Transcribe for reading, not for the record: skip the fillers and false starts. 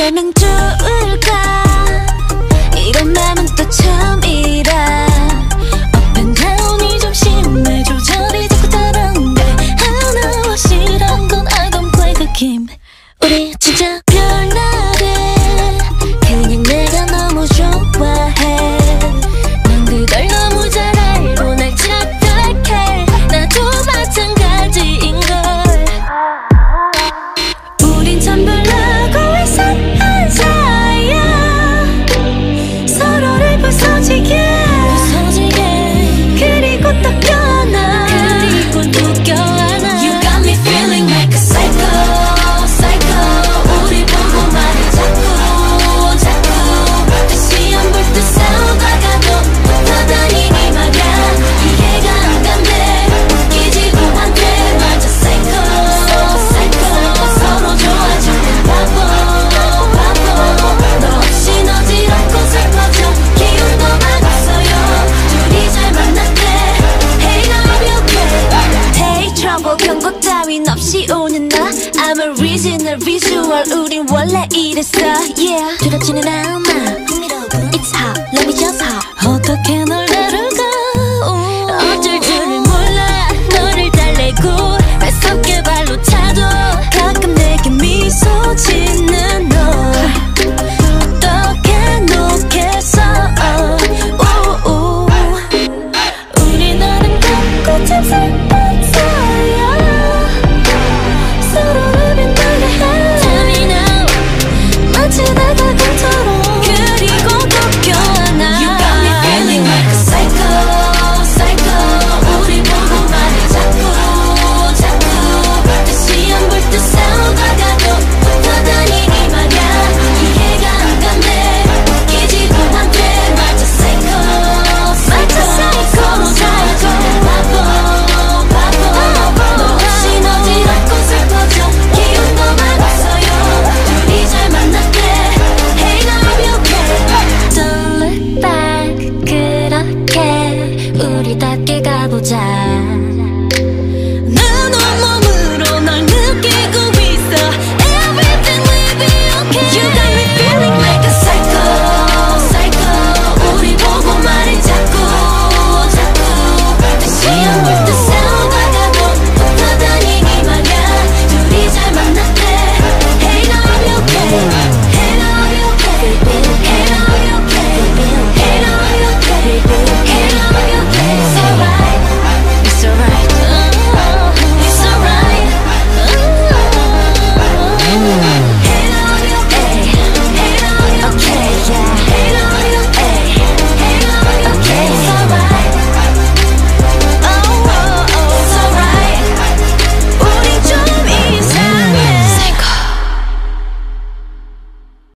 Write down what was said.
어쩌면 좋을까 이런 맘은 또 처음이라 Up and down이 좀 심해 조절이 자꾸 다른데 하나와 싫은 건 I don't play the game 우리 진짜 별나래 그냥 내가 너무 좋아해 넌 그걸 너무 잘 알고 날 착각해 나도 마찬가지인걸 우린 참 별나고 이상한 사이야 서로를 부서지게 그리고 또 껴나 그리고 또 껴안아 You got me feeling like a psycho psycho 우리 보고 말해 자꾸 다시 안 볼 듯 싸우다가도 붙어다니니 말야 이해가 안 간대 웃기지도 않대 맞아 psycho psycho 서로 좋아지는 바보 너 없인 어지럽고 슬퍼져 기운도 많았어요 둘이 잘 만났대 Hey I love you okay Take trouble 경고 따윈 없이 오는 나 I'm a original visual 우린 원래 이랬어 Yeah 두렵지는 않아 It's hot let me jump